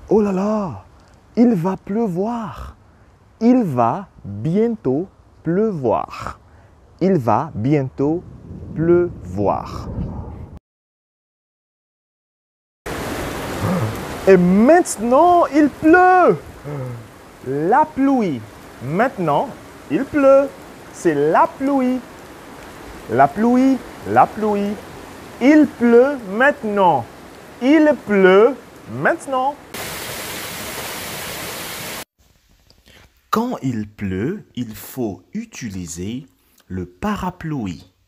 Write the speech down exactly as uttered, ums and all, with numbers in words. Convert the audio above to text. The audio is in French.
Oh là là, il va pleuvoir. Il va bientôt pleuvoir. Il va bientôt pleuvoir. Et maintenant, il pleut. La pluie. Maintenant, il pleut. C'est la pluie. La pluie, la pluie. Il pleut maintenant. Il pleut maintenant. Quand il pleut, il faut utiliser le parapluie.